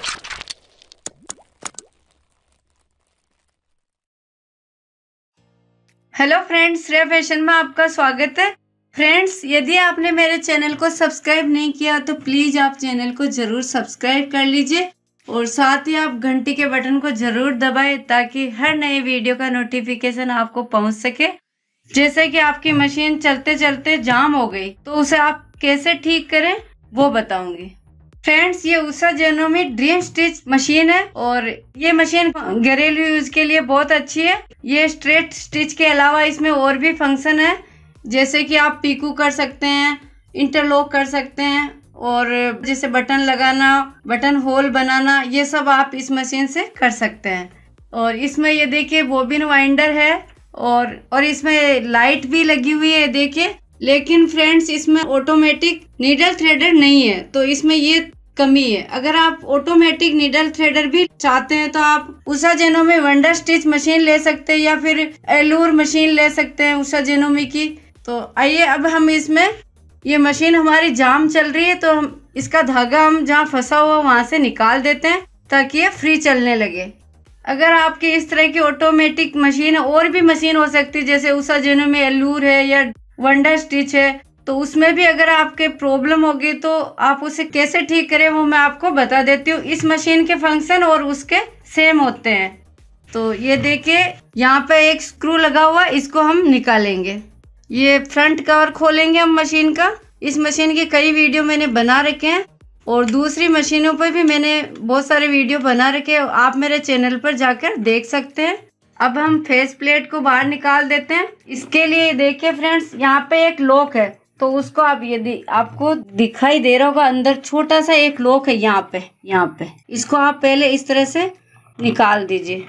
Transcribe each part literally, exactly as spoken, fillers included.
Hello friends, Shreya fashion में आपका स्वागत है। फ्रेंड्स, यदि आपने मेरे चैनल को सब्सक्राइब नहीं किया तो प्लीज़ आप चैनल को ज़रूर सब्सक्राइब कर लीजिए और साथ ही आप घंटी के बटन को ज़रूर दबाएं ताकि हर नए वीडियो का नोटिफिकेशन आपको पहुंच सके। जैसे कि आपकी मशीन चलते चलते जाम हो गई तो उसे आप कैसे ठीक करें वो बताऊंगी। फ्रेंड्स, ये Usha Janome dream stitch machine है और ये मशीन घरेलू यूज के लिए बहुत अच्छी है। ये स्ट्रेट स्टिच के अलावा इसमें और भी फंक्शन है, जैसे कि आप पीकू कर सकते हैं, इंटरलॉक कर सकते हैं और जैसे बटन लगाना, बटन होल बनाना, ये सब आप इस मशीन से कर सकते हैं। और इसमें ये देखिए बॉबिन वाइंडर है और और इसमें लाइट भी लगी हुई है देखिए। लेकिन फ्रेंड्स, इसमें ऑटोमेटिक नीडल थ्रेडर नहीं है, तो इसमें ये कमी है। अगर आप ऑटोमेटिक नीडल थ्रेडर भी चाहते हैं तो आप Usha Janome wonder stitch machine ले सकते हैं या फिर एलूर मशीन ले सकते हैं उषा जेनोमी की। तो आइए अब हम इसमें, ये मशीन हमारी जाम चल रही है तो हम इसका धागा हम जहाँ फंसा हुआ वहां से निकाल देते हैं ताकि ये फ्री चलने लगे। अगर आपकी इस तरह की ऑटोमेटिक मशीन है, और भी मशीन हो सकती है जैसे उषा जेनोमी एलूर है या वंडर स्टिच है, तो उसमें भी अगर आपके प्रॉब्लम होगी तो आप उसे कैसे ठीक करें वो मैं आपको बता देती हूँ। इस मशीन के फंक्शन और उसके सेम होते हैं। तो ये देखिए यहाँ पे एक स्क्रू लगा हुआ, इसको हम निकालेंगे। ये फ्रंट कवर खोलेंगे हम मशीन का। इस मशीन की कई वीडियो मैंने बना रखे हैं और दूसरी मशीनों पर भी मैंने बहुत सारे वीडियो बना रखे हैं, आप मेरे चैनल पर जाकर देख सकते हैं। अब हम फेस प्लेट को बाहर निकाल देते हैं। इसके लिए देखिए फ्रेंड्स, यहाँ पे एक लॉक है, तो उसको आप यदि आपको दिखाई दे रहा होगा, अंदर छोटा सा एक लॉक है यहाँ पे यहाँ पे इसको आप पहले इस तरह से निकाल दीजिए।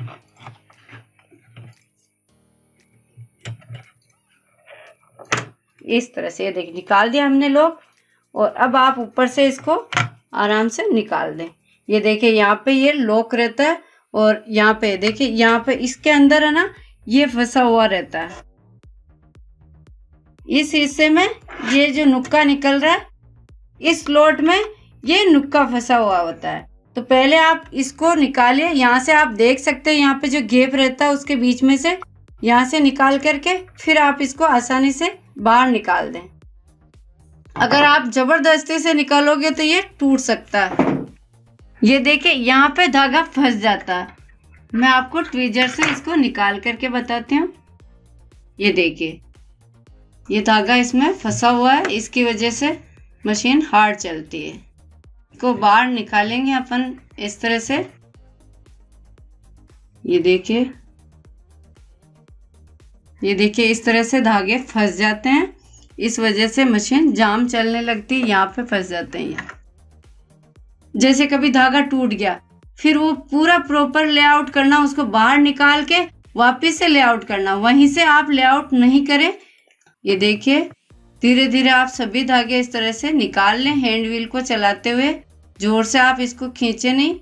इस तरह से ये देखिए निकाल दिया हमने लॉक। और अब आप ऊपर से इसको आराम से निकाल दें। ये देखिए यहाँ पे ये लॉक रहता है और यहाँ पे देखिए, यहाँ पे इसके अंदर है ना, ये फंसा हुआ रहता है। इस हिस्से में ये जो नुक्का निकल रहा है, इस स्लॉट में ये नुक्का फंसा हुआ होता है। तो पहले आप इसको निकालिए। यहाँ से आप देख सकते हैं, यहाँ पे जो गैप रहता है उसके बीच में से यहाँ से निकाल करके फिर आप इसको आसानी से बाहर निकाल दें। अगर आप जबरदस्ती से निकालोगे तो ये टूट सकता है। ये देखिए यहाँ पे धागा फंस जाता है। मैं आपको ट्वीजर से इसको निकाल करके बताती हूँ। ये देखिए ये धागा इसमें फंसा हुआ है, इसकी वजह से मशीन हार्ड चलती है। इसको बाहर निकालेंगे अपन इस तरह से। ये देखिए ये देखिए इस तरह से धागे फंस जाते हैं, इस वजह से मशीन जाम चलने लगती है। यहाँ पे फंस जाते हैं। यहाँ जैसे कभी धागा टूट गया, फिर वो पूरा प्रॉपर लेआउट करना, उसको बाहर निकाल के वापस से लेआउट करना, वहीं से आप लेआउट नहीं करें। ये देखिए धीरे धीरे आप सभी धागे इस तरह से निकाल लें, हैंड व्हील को चलाते हुए। जोर से आप इसको खींचे नहीं।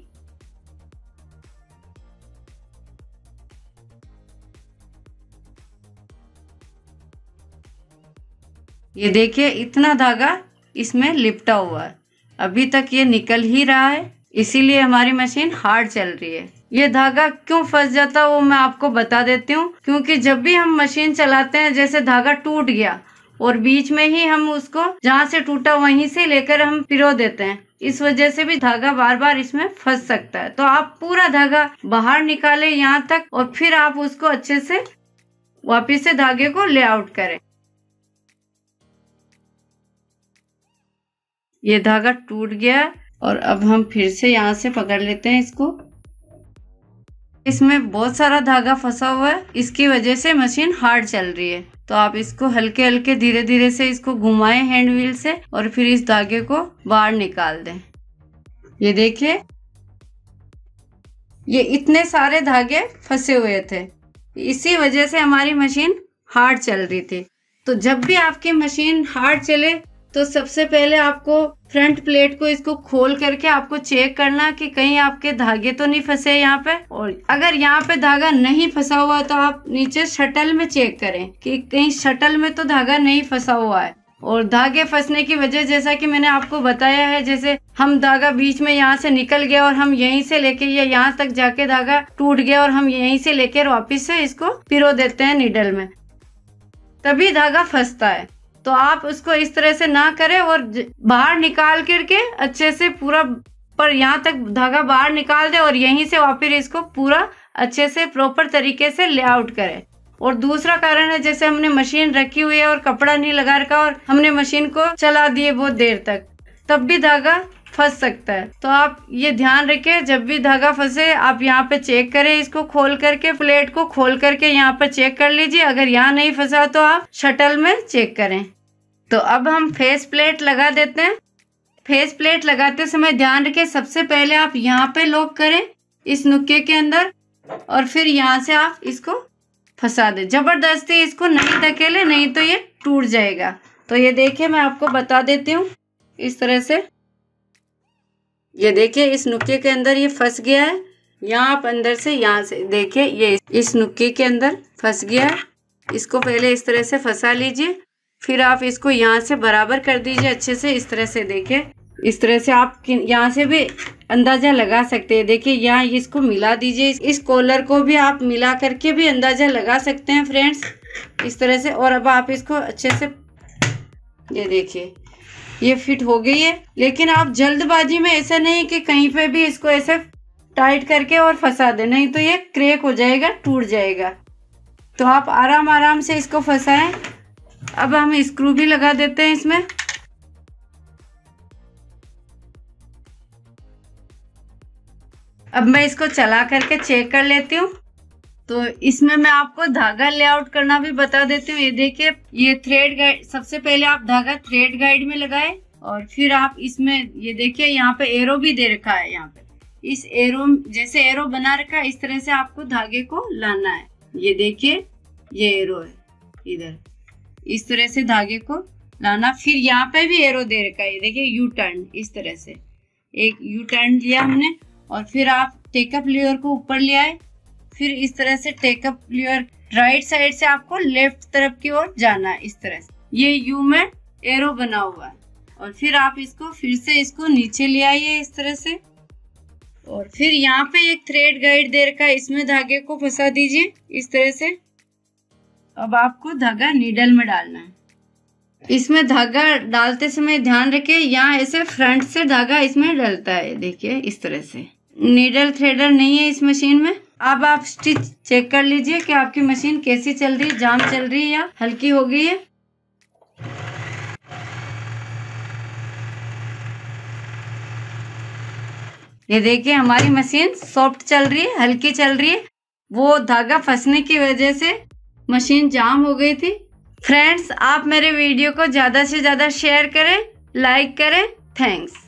ये देखिए इतना धागा इसमें लिपटा हुआ है, अभी तक ये निकल ही रहा है, इसीलिए हमारी मशीन हार्ड चल रही है। ये धागा क्यों फंस जाता है वो मैं आपको बता देती हूँ। क्योंकि जब भी हम मशीन चलाते हैं, जैसे धागा टूट गया और बीच में ही हम उसको जहाँ से टूटा वहीं से लेकर हम पिरो देते हैं, इस वजह से भी धागा बार बार इसमें फंस सकता है। तो आप पूरा धागा बाहर निकालें यहाँ तक और फिर आप उसको अच्छे से वापिस से धागे को लेआउट करें। ये धागा टूट गया और अब हम फिर से यहाँ से पकड़ लेते हैं इसको। इसमें बहुत सारा धागा फंसा हुआ है, इसकी वजह से मशीन हार्ड चल रही है। तो आप इसको हल्के हल्के धीरे धीरे से इसको घुमाएं हैंड व्हील से और फिर इस धागे को बाहर निकाल दें। ये देखिए ये इतने सारे धागे फंसे हुए थे, इसी वजह से हमारी मशीन हार्ड चल रही थी। तो जब भी आपकी मशीन हार्ड चले तो सबसे पहले आपको फ्रंट प्लेट को इसको खोल करके आपको चेक करना कि कहीं आपके धागे तो नहीं फंसे यहाँ पे। और अगर यहाँ पे धागा नहीं फंसा हुआ तो आप नीचे शटल में चेक करें कि कहीं शटल में तो धागा नहीं फंसा हुआ है। और धागे फंसने की वजह जैसा कि मैंने आपको बताया है, जैसे हम धागा बीच में यहाँ से निकल गया और हम यहीं से लेके ये यहाँ तक जाके धागा टूट गया और हम यहीं से लेकर वापस से इसको पिरो देते हैं नीडल में, तभी धागा फंसता है। तो आप उसको इस तरह से ना करें और बाहर निकाल करके अच्छे से पूरा पर यहाँ तक धागा बाहर निकाल दे और यहीं से वापस इसको पूरा अच्छे से प्रॉपर तरीके से लेआउट करें। और दूसरा कारण है, जैसे हमने मशीन रखी हुई है और कपड़ा नहीं लगा रखा और हमने मशीन को चला दिए बहुत देर तक, तब भी धागा फंस सकता है। तो आप ये ध्यान रखें, जब भी धागा फंसे आप यहाँ पे चेक करें, इसको खोल करके प्लेट को खोल करके यहाँ पर चेक कर लीजिए। अगर यहाँ नहीं फंसा तो आप शटल में चेक करें। तो अब हम फेस प्लेट लगा देते हैं। फेस प्लेट लगाते समय ध्यान रखें, सबसे पहले आप यहाँ पे लॉक करें इस नुक्के के अंदर और फिर यहाँ से आप इसको फंसा दे। जबरदस्ती इसको नहीं धकेले, नहीं तो ये टूट जाएगा। तो ये देखिए मैं आपको बता देती हूँ, इस तरह से ये देखिए इस नुक्के के अंदर ये फंस गया है। यहाँ आप अंदर से यहाँ से देखिए ये इस नुक्के के अंदर फंस गया है। इसको पहले इस तरह से फंसा लीजिए, फिर आप इसको यहाँ से बराबर कर दीजिए अच्छे से। इस तरह से देखिए, इस तरह से आप यहाँ से भी अंदाजा लगा सकते हैं। देखिए यहाँ इसको मिला दीजिए, इस कॉलर को भी आप मिला करके भी अंदाजा लगा सकते हैं फ्रेंड्स, इस तरह से। और अब आप इसको अच्छे से, ये देखिए ये फिट हो गई है। लेकिन आप जल्दबाजी में ऐसा नहीं कि कहीं पे भी इसको ऐसे टाइट करके और फंसा दें, नहीं तो ये क्रैक हो जाएगा, टूट जाएगा। तो आप आराम आराम से इसको फंसाएं। अब हम स्क्रू भी लगा देते हैं इसमें। अब मैं इसको चला करके चेक कर लेती हूँ। तो इसमें मैं आपको धागा लेआउट करना भी बता देती हूँ। ये देखिए ये थ्रेड गाइड, सबसे पहले आप धागा थ्रेड गाइड में लगाए और फिर आप इसमें ये देखिए यहाँ पे एरो भी दे रखा है। यहाँ पे इस एरो जैसे एरो बना रखा है, इस तरह से आपको धागे को लाना है। ये देखिए ये एरो है, इधर इस तरह से धागे को लाना। फिर यहाँ पे भी एरो दे रखा है, ये देखिए यू टर्न, इस तरह से एक यू टर्न लिया हमने। और फिर आप टेकअप लीवर को ऊपर ले आए, फिर इस तरह से टेकअप लीवर राइट साइड से आपको लेफ्ट तरफ की ओर जाना है, इस तरह से। ये यू में एरो बना हुआ है। और फिर आप इसको फिर से इसको नीचे ले आइए इस तरह से। और फिर यहाँ पे एक थ्रेड गाइड दे रखा है, इसमें धागे को फंसा दीजिए इस तरह से। अब आपको धागा नीडल में डालना है। इसमें धागा डालते समय ध्यान रखिए, यहाँ ऐसे फ्रंट से धागा इसमें डलता है, देखिए इस तरह से। नीडल थ्रेडर नहीं है इस मशीन में। अब आप स्टिच चेक कर लीजिए कि आपकी मशीन कैसी चल रही है, जाम चल रही है या हल्की हो गई है। ये देखिए हमारी मशीन सॉफ्ट चल रही है, हल्की चल रही है। वो धागा फंसने की वजह से मशीन जाम हो गई थी। फ्रेंड्स, आप मेरे वीडियो को ज़्यादा से ज़्यादा शेयर करें, लाइक करें। थैंक्स।